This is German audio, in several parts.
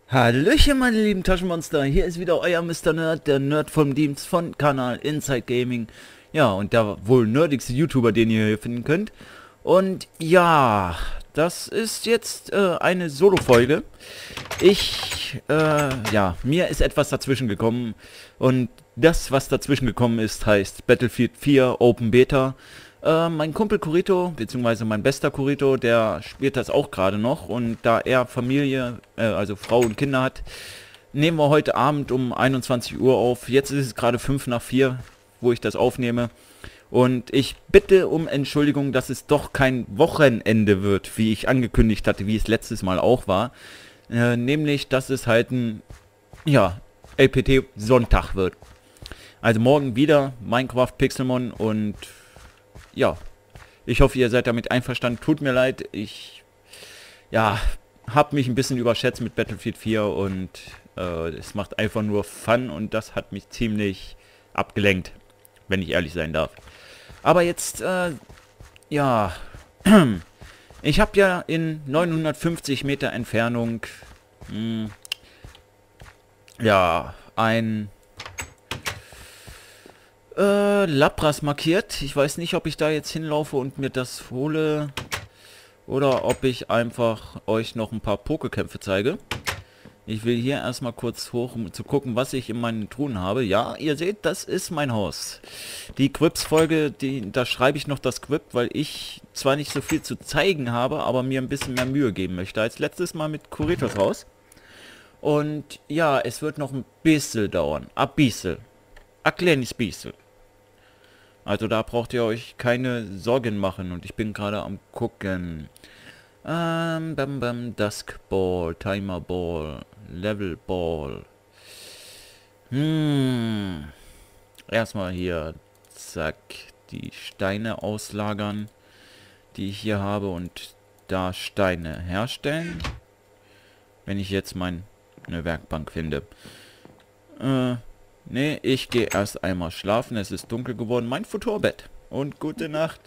Hallöchen meine lieben Taschenmonster, hier ist wieder euer Mr. Nerd, der Nerd vom Dienst von Kanal Inside Gaming. Ja, und der wohl nerdigste YouTuber, den ihr hier finden könnt. Und ja, das ist jetzt eine Solo-Folge. Mir ist etwas dazwischen gekommen. Und das, was dazwischen gekommen ist, heißt Battlefield 4 Open Beta. Mein Kumpel Kurito, beziehungsweise mein bester Kurito, der spielt das auch gerade noch. Und da er Familie, also Frau und Kinder hat, nehmen wir heute Abend um 21 Uhr auf. Jetzt ist es gerade 5 nach 4, wo ich das aufnehme. Und ich bitte um Entschuldigung, dass es doch kein Wochenende wird, wie ich angekündigt hatte, wie es letztes Mal auch war. Nämlich, dass es halt ein, ja, LPT Sonntag wird. Also morgen wieder Minecraft Pixelmon und ja, ich hoffe, ihr seid damit einverstanden. Tut mir leid, ich, ja, habe mich ein bisschen überschätzt mit Battlefield 4 und es macht einfach nur Fun und das hat mich ziemlich abgelenkt, wenn ich ehrlich sein darf. Aber jetzt, ja, ich habe ja in 950 Meter Entfernung, ja, ein Lapras markiert. Ich weiß nicht, ob ich da jetzt hinlaufe und mir das hole oder ob ich einfach euch noch ein paar Pokekämpfe zeige. Ich will hier erstmal kurz hoch, um zu gucken, was ich in meinen Truhen habe. Ja, ihr seht, das ist mein Haus. Die Quips-Folge, da schreibe ich noch das Quip, weil ich zwar nicht so viel zu zeigen habe, aber mir ein bisschen mehr Mühe geben möchte als letztes Mal mit Kuritos Haus. Und ja, es wird noch ein bisschen dauern. Ein bisschen. Ein kleines bisschen. Also da braucht ihr euch keine Sorgen machen und ich bin gerade am gucken. Dusk Ball, Timer Ball, Level Ball. Erstmal hier, zack, die Steine auslagern, die ich hier habe und da Steine herstellen. Wenn ich jetzt meine Werkbank finde. Nee, ich gehe erst einmal schlafen. Es ist dunkel geworden. Mein Futurbett. Und gute Nacht.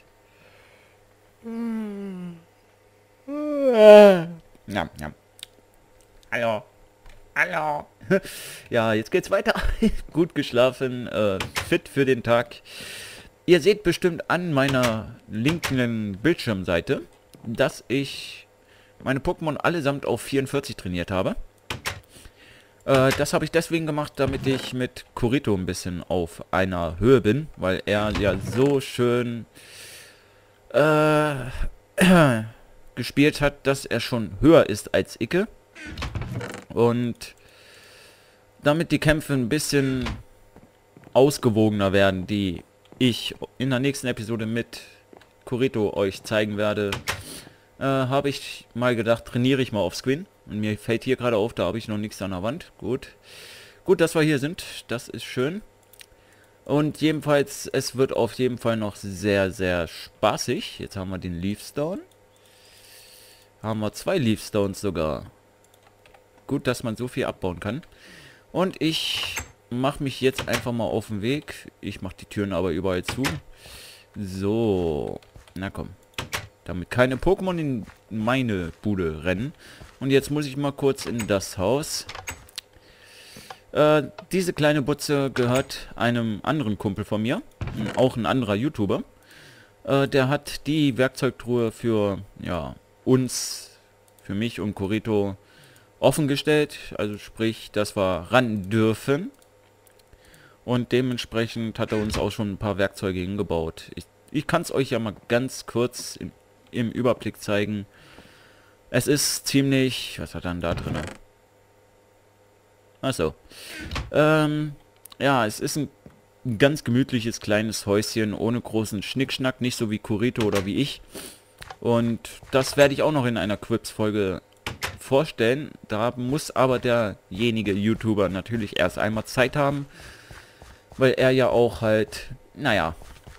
Ja, ja. Hallo. Hallo. Ja, jetzt geht's weiter. Gut geschlafen. Fit für den Tag. Ihr seht bestimmt an meiner linken Bildschirmseite, dass ich meine Pokémon allesamt auf 44 trainiert habe. Das habe ich deswegen gemacht, damit ich mit Kurito ein bisschen auf einer Höhe bin, weil er ja so schön gespielt hat, dass er schon höher ist als Icke. Und damit die Kämpfe ein bisschen ausgewogener werden, die ich in der nächsten Episode mit Kurito euch zeigen werde, habe ich mal gedacht, trainiere ich mal auf Screen. Und mir fällt hier gerade auf, da habe ich noch nichts an der Wand. Gut. Gut, dass wir hier sind. Das ist schön. Und jedenfalls, es wird auf jeden Fall noch sehr, sehr spaßig. Jetzt haben wir den Leafstone. Haben wir 2 Leafstones sogar. Gut, dass man so viel abbauen kann. Und ich mache mich jetzt einfach mal auf den Weg. Ich mache die Türen aber überall zu. So. Na komm. Damit keine Pokémon in meine Bude rennen. Und jetzt muss ich mal kurz in das Haus. Diese kleine Butze gehört einem anderen Kumpel von mir. Auch ein anderer YouTuber. Der hat die Werkzeugtruhe für, ja, uns, für mich und Kurito offen gestellt. Also sprich, dass wir ran dürfen. Und dementsprechend hat er uns auch schon ein paar Werkzeuge hingebaut. Ich kann es euch ja mal ganz kurz im Überblick zeigen. Es ist ziemlich... Was hat er denn da drin? Achso. Ja, es ist ein ganz gemütliches kleines Häuschen ohne großen Schnickschnack. Nicht so wie Kurito oder wie ich. Und das werde ich auch noch in einer Quips-Folge vorstellen. Da muss aber derjenige YouTuber natürlich erst einmal Zeit haben. Weil er ja auch halt... Naja...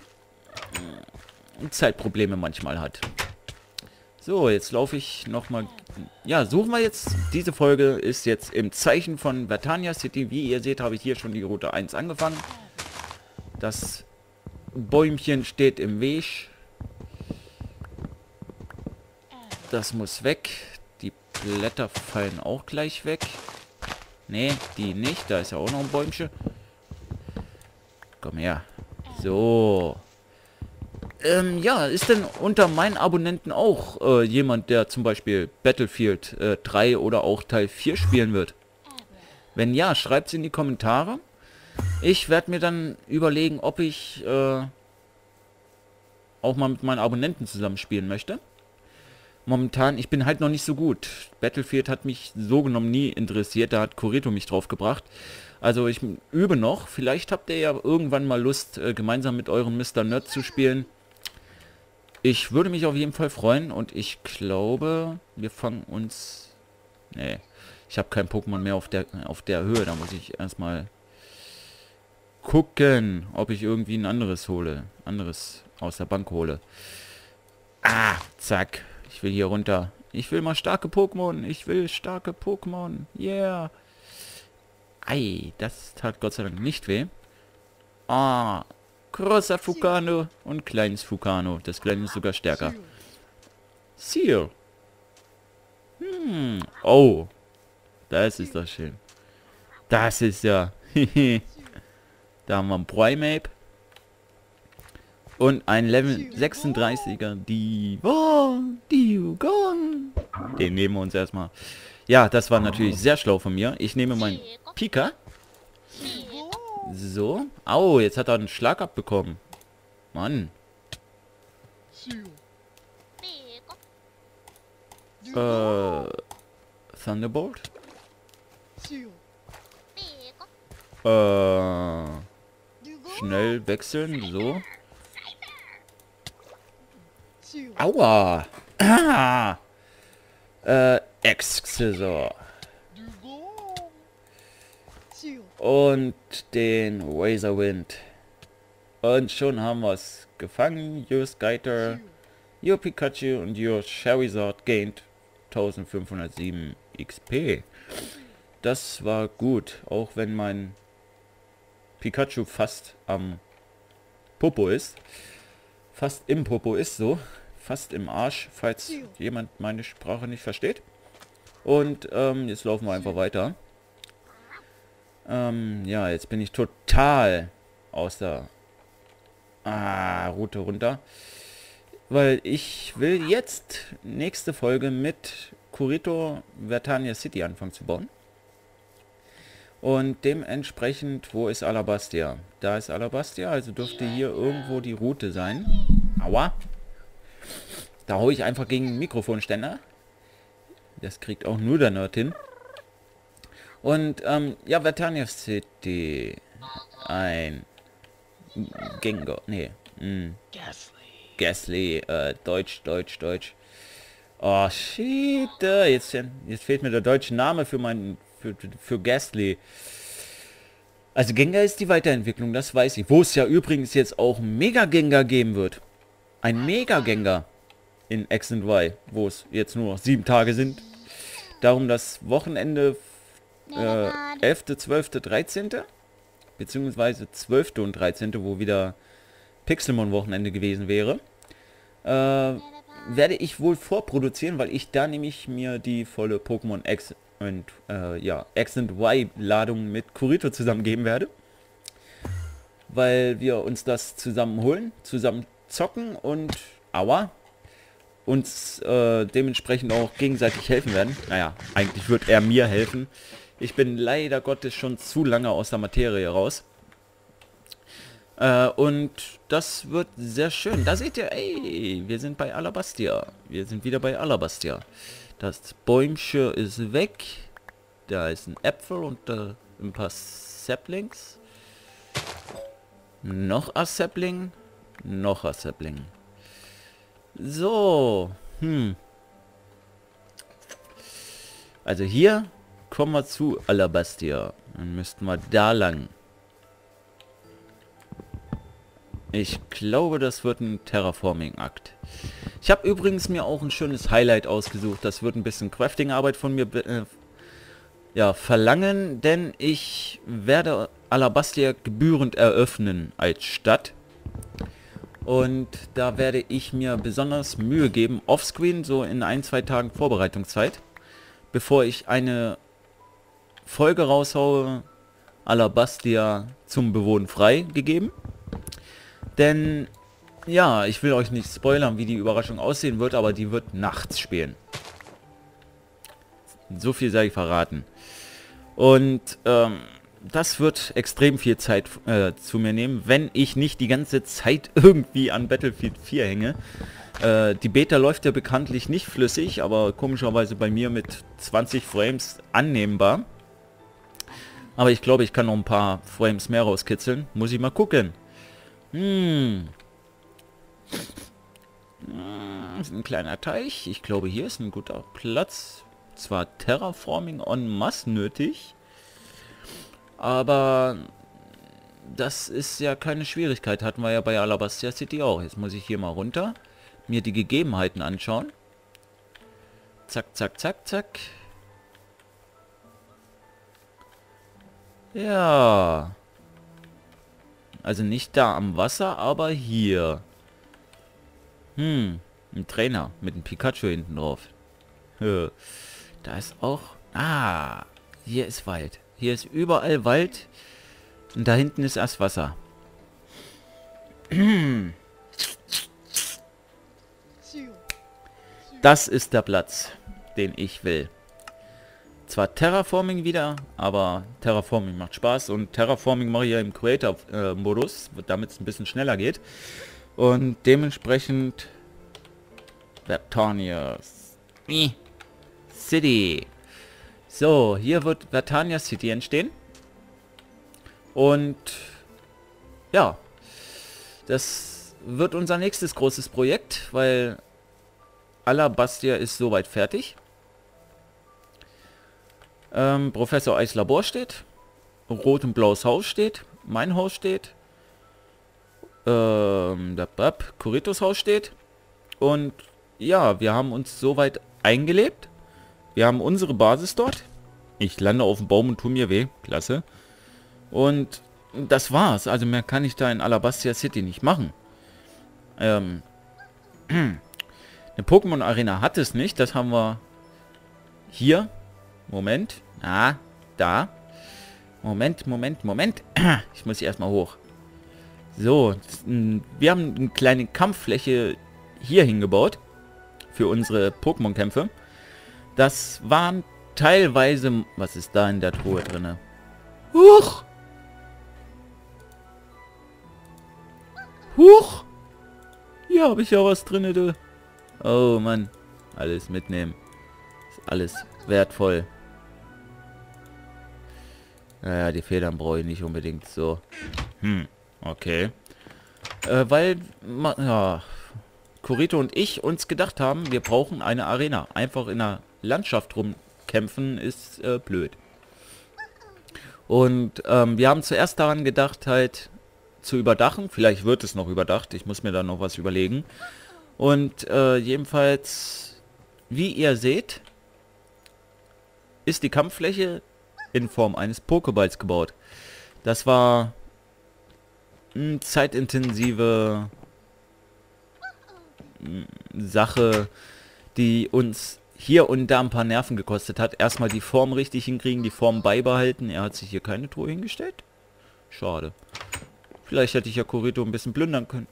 Zeitprobleme manchmal hat. So, jetzt laufe ich nochmal... Ja, suchen wir jetzt... Diese Folge ist jetzt im Zeichen von Vertania City. Wie ihr seht, habe ich hier schon die Route 1 angefangen. Das Bäumchen steht im Weg. Das muss weg. Die Blätter fallen auch gleich weg. Nee, die nicht. Da ist ja auch noch ein Bäumchen. Komm her. So. Ja, ist denn unter meinen Abonnenten auch jemand, der zum Beispiel Battlefield 3 oder auch Teil 4 spielen wird? Wenn ja, schreibt es in die Kommentare. Ich werde mir dann überlegen, ob ich auch mal mit meinen Abonnenten zusammenspielen möchte. Momentan, ich bin halt noch nicht so gut. Battlefield hat mich so genommen nie interessiert, da hat Corito mich drauf gebracht. Also ich übe noch. Vielleicht habt ihr ja irgendwann mal Lust, gemeinsam mit eurem Mr. Nerd zu spielen. Ich würde mich auf jeden Fall freuen und ich glaube, wir fangen uns... Nee, ich habe kein Pokémon mehr auf der Höhe. Da muss ich erstmal gucken, ob ich irgendwie ein anderes hole. Anderes aus der Bank hole. Ah, zack. Ich will hier runter. Ich will mal starke Pokémon. Ich will starke Pokémon. Yeah. Ei, das tat Gott sei Dank nicht weh. Ah, großer Fukano und kleines Fukano. Das kleine ist sogar stärker. Seal. Oh. Das ist doch schön. Das ist ja... Da haben wir einen Primeape. Und ein Level 36er Diugon. Den nehmen wir uns erstmal. Ja, das war natürlich sehr schlau von mir. Ich nehme meinen Pika. So. Au, jetzt hat er einen Schlag abbekommen. Mann. Thunderbolt? Schnell wechseln, so. Aua! Ah! Exzessor. Und den Razorwind. Und schon haben wir es gefangen. Your Skyter, Your Pikachu und Your Charizard gained 1507 XP. Das war gut, auch wenn mein Pikachu fast am Popo ist. Fast im Popo ist so. Fast im Arsch, falls jemand meine Sprache nicht versteht. Und jetzt laufen wir einfach weiter. Ja, jetzt bin ich total aus der Route runter. Weil ich will jetzt nächste Folge mit Corito Vertania City anfangen zu bauen. Und dementsprechend, wo ist Alabastia? Da ist Alabastia, also dürfte hier irgendwo die Route sein. Aua. Da hau ich einfach gegen den Mikrofonständer. Das kriegt auch nur der Nerd hin. Und, ja, Vertania City. Ein Gengar. Nee. Gastly. Deutsch. Oh, shit. Jetzt fehlt mir der deutsche Name für Gastly. Also Gengar ist die Weiterentwicklung, das weiß ich. Wo es ja übrigens jetzt auch Mega Gengar geben wird. Ein Mega Gengar in X und Y, wo es jetzt nur noch 7 Tage sind. Darum das Wochenende 11., 12., 13. beziehungsweise 12. und 13., wo wieder Pixelmon-Wochenende gewesen wäre, werde ich wohl vorproduzieren, weil ich da nämlich mir die volle Pokémon X und X und Y Ladung mit Corito zusammengeben werde. Weil wir uns das zusammen holen, zusammen zocken und uns dementsprechend auch gegenseitig helfen werden. Naja, eigentlich wird er mir helfen. Ich bin leider Gottes schon zu lange aus der Materie raus. Und das wird sehr schön. Da seht ihr, ey, wir sind bei Alabastia. Wir sind wieder bei Alabastia. Das Bäumchen ist weg. Da ist ein Äpfel und ein paar Saplings. Noch ein Sapling. Noch ein Sapling. So. Also hier kommen wir zu Alabastia. Dann müssten wir da lang. Ich glaube, das wird ein Terraforming-Akt. Ich habe übrigens mir auch ein schönes Highlight ausgesucht. Das wird ein bisschen Crafting-Arbeit von mir verlangen, denn ich werde Alabastia gebührend eröffnen als Stadt. Und da werde ich mir besonders Mühe geben, offscreen, so in 1-2 Tagen Vorbereitungszeit, bevor ich eine Folge raushaue, Alabastia zum Bewohnen freigegeben. Denn, ja, ich will euch nicht spoilern, wie die Überraschung aussehen wird, aber die wird nachts spielen. So viel sei ich verraten. Und, das wird extrem viel Zeit zu mir nehmen, wenn ich nicht die ganze Zeit irgendwie an Battlefield 4 hänge. Die Beta läuft ja bekanntlich nicht flüssig, aber komischerweise bei mir mit 20 Frames annehmbar. Aber ich glaube, ich kann noch ein paar Frames mehr rauskitzeln. Muss ich mal gucken. Ist ein kleiner Teich. Ich glaube, hier ist ein guter Platz. Zwar Terraforming en masse nötig, aber das ist ja keine Schwierigkeit. Hatten wir ja bei Alabastia City auch. Jetzt muss ich hier mal runter, mir die Gegebenheiten anschauen. Zack, zack, zack, zack. Ja. Also nicht da am Wasser, aber hier. Ein Trainer mit einem Pikachu hinten drauf. Da ist auch... Ah, hier ist Wald. Hier ist überall Wald. Und da hinten ist erst Wasser. Das ist der Platz, den ich will. Zwar Terraforming wieder, aber Terraforming macht Spaß. Und Terraforming mache ich ja im Creator-Modus, damit es ein bisschen schneller geht. Und dementsprechend... Vertania City. So, hier wird Vertania City entstehen. Und ja, das wird unser nächstes großes Projekt, weil Alabastia ist soweit fertig. Professor Eis Labor steht. Rot und blaues Haus steht. Mein Haus steht. Kuritos Haus steht. Und ja, wir haben uns soweit eingelebt. Wir haben unsere Basis dort. Ich lande auf dem Baum und tue mir weh. Klasse. Und das war's. Also mehr kann ich da in Alabastia City nicht machen. Eine Pokémon Arena hat es nicht. Das haben wir hier. Moment. Ah, da. Moment. Ich muss hier erstmal hoch. So, wir haben eine kleine Kampffläche hier hingebaut. Für unsere Pokémon-Kämpfe. Das waren teilweise... Was ist da in der Truhe drin? Huch! Huch! Hier habe ich ja was drin, du. Oh Mann. Alles mitnehmen. Ist alles wertvoll. Naja, die Federn brauche ich nicht unbedingt so. Okay. Weil... Ja... Kurito und ich uns gedacht haben, wir brauchen eine Arena. Einfach in der Landschaft rumkämpfen ist blöd. Und wir haben zuerst daran gedacht, halt zu überdachen. Vielleicht wird es noch überdacht. Ich muss mir da noch was überlegen. Und jedenfalls, wie ihr seht, ist die Kampffläche in Form eines Pokeballs gebaut. Das war eine zeitintensive Sache, die uns hier und da ein paar Nerven gekostet hat. Erstmal die Form richtig hinkriegen, die Form beibehalten. Er hat sich hier keine Truhe hingestellt. Schade. Vielleicht hätte ich ja Kurito ein bisschen plündern können.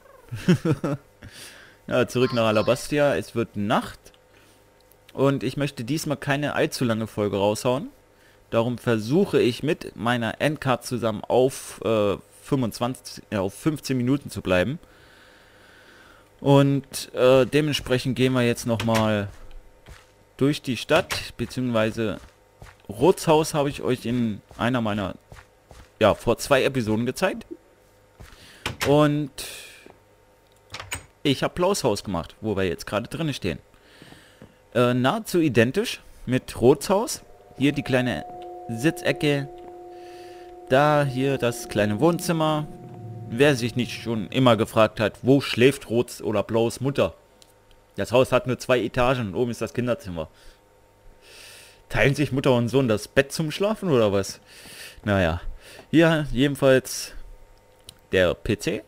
Ja, zurück nach Alabastia. Es wird Nacht. Und ich möchte diesmal keine allzu lange Folge raushauen. Darum versuche ich mit meiner Endcard zusammen auf 15 Minuten zu bleiben. Und dementsprechend gehen wir jetzt nochmal durch die Stadt, beziehungsweise Rotshaus habe ich euch in einer meiner, ja, vor 2 Episoden gezeigt. Und ich habe Blaues Haus gemacht, wo wir jetzt gerade drin stehen. Nahezu identisch mit Rotshaus. Hier die kleine Sitzecke. Da hier das kleine Wohnzimmer. Wer sich nicht schon immer gefragt hat, wo schläft Rots oder Blaues Mutter? Das Haus hat nur 2 Etagen und oben ist das Kinderzimmer. Teilen sich Mutter und Sohn das Bett zum Schlafen oder was? Naja, hier jedenfalls der PC,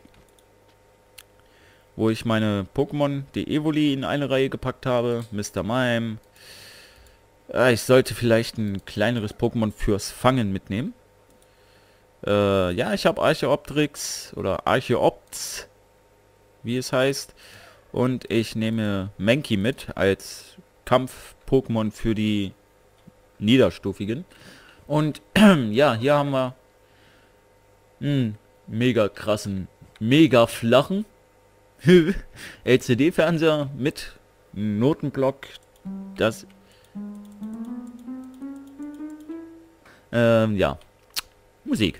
wo ich meine Pokémon, die Evoli, in eine Reihe gepackt habe. Mr. Mime, Ich sollte vielleicht ein kleineres Pokémon fürs Fangen mitnehmen. Ja, ich habe Archeoptrix oder Archeopts, wie es heißt. Und ich nehme Mankey mit als Kampf-Pokémon für die Niederstufigen. Und ja, hier haben wir einen mega krassen, mega flachen LCD-Fernseher mit Notenblock. Das, ja, Musik.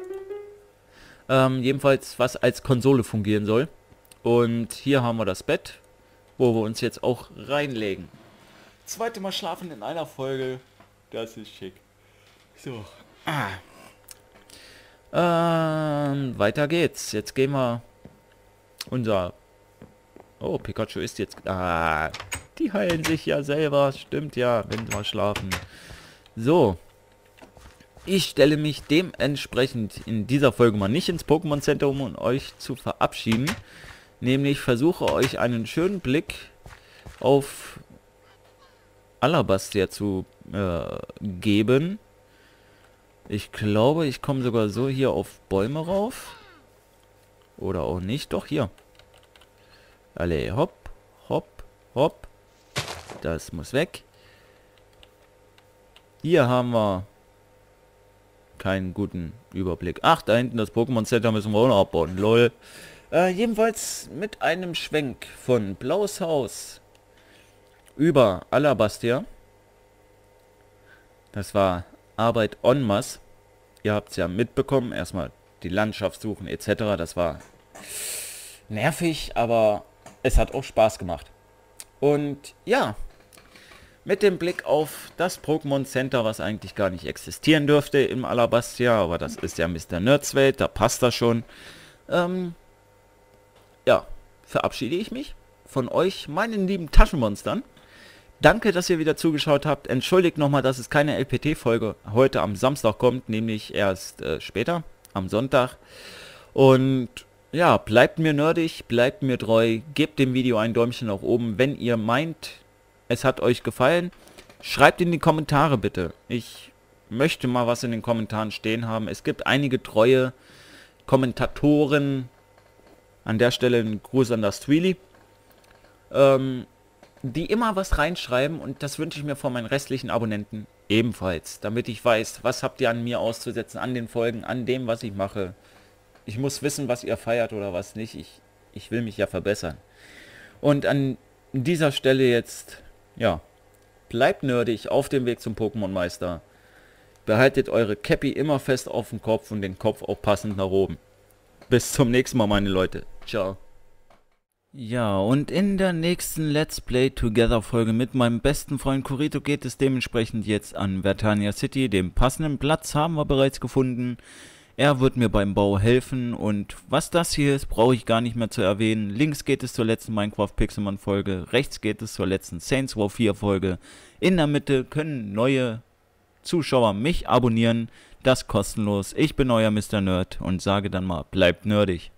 Jedenfalls, was als Konsole fungieren soll. Und hier haben wir das Bett, wo wir uns jetzt auch reinlegen. Zweite Mal schlafen in einer Folge. Das ist schick. So. Weiter geht's. Jetzt gehen wir unser... Oh, Pikachu ist jetzt... die heilen sich ja selber. Stimmt ja, wenn wir schlafen. So. Ich stelle mich dementsprechend in dieser Folge mal nicht ins Pokémon Center, um euch zu verabschieden. Nämlich versuche euch einen schönen Blick auf Alabastia zu geben. Ich glaube, ich komme sogar so hier auf Bäume rauf. Oder auch nicht. Doch, hier. Alle, hopp, hopp, hopp. Das muss weg. Hier haben wir keinen guten Überblick. Ach, da hinten das Pokémon Center müssen wir auch noch abbauen. Lol. Jedenfalls mit einem Schwenk von Blaues Haus über Alabastia. Das war Arbeit en masse. Ihr habt es ja mitbekommen. Erstmal die Landschaft suchen etc. Das war nervig, aber es hat auch Spaß gemacht. Und ja, mit dem Blick auf das Pokémon Center, was eigentlich gar nicht existieren dürfte im Alabastia, aber das ist ja Mr. Nerds Welt, da passt das schon. Ja, verabschiede ich mich von euch, meinen lieben Taschenmonstern. Danke, dass ihr wieder zugeschaut habt. Entschuldigt nochmal, dass es keine LPT-Folge heute am Samstag kommt, nämlich erst später, am Sonntag. Und ja, bleibt mir nerdig, bleibt mir treu, gebt dem Video ein Däumchen nach oben, wenn ihr meint, es hat euch gefallen. Schreibt in die Kommentare bitte. Ich möchte mal was in den Kommentaren stehen haben. Es gibt einige treue Kommentatoren. An der Stelle ein Gruß an das Tweely. Die immer was reinschreiben und das wünsche ich mir von meinen restlichen Abonnenten ebenfalls. Damit ich weiß, was habt ihr an mir auszusetzen, an den Folgen, an dem, was ich mache. Ich muss wissen, was ihr feiert oder was nicht. Ich will mich ja verbessern. Und an dieser Stelle jetzt... Ja, bleibt nerdig auf dem Weg zum Pokémon-Meister. Behaltet eure Cappy immer fest auf dem Kopf und den Kopf auch passend nach oben. Bis zum nächsten Mal, meine Leute. Ciao. Ja, und in der nächsten Let's Play Together Folge mit meinem besten Freund Kurito geht es dementsprechend jetzt an Vertania City. Den passenden Platz haben wir bereits gefunden. Er wird mir beim Bau helfen und was das hier ist, brauche ich gar nicht mehr zu erwähnen. Links geht es zur letzten Minecraft Pixelmon Folge, rechts geht es zur letzten Saints Row 4 Folge. In der Mitte können neue Zuschauer mich abonnieren, das kostenlos. Ich bin euer Mr. Nerd und sage dann mal, bleibt nerdig.